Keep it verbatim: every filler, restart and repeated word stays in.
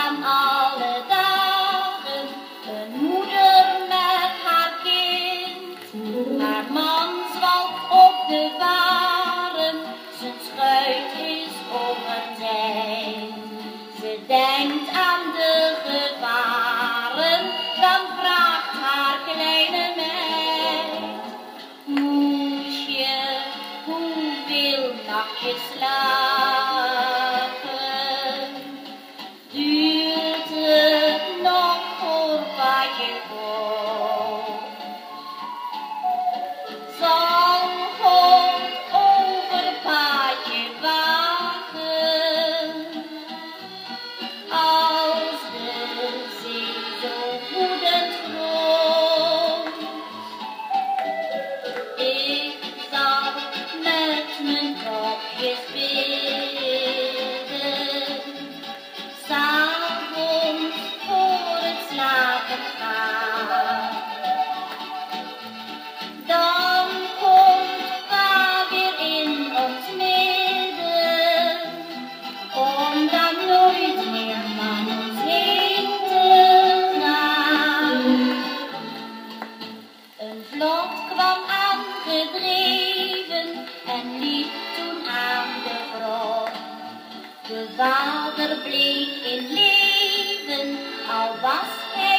aan alle dagen een moeder met haar kind. Haar man zwalkt op de varen, zijn schuit is overzijn. Ze denkt aan de gevaren, dan vraagt haar kleine meid: Moesje, hoeveel nachtjes slapen? Duurt het nog voordat je komt? Zal God over paadje wagen, als de zee zo woedend groomt? Ik zal met mijn kopjes bidden, 's avonds voor het slapen gaan. Dan komt Pa weer in ons midden, om dan nooit meer van ons heen te gaan. Een vlot kwam aangedreven en liep toen aan de grond. De vader bleek in leven, al was hij